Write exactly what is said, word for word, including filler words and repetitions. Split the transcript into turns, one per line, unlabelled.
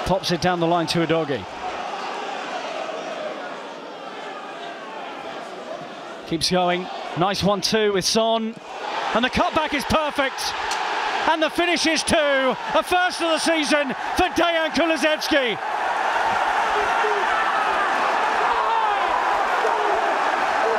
Pops it down the line to Udogie. Keeps going. Nice one two with Son. And the cutback is perfect. And the finish is two. A first of the season for Dejan Kulusevski.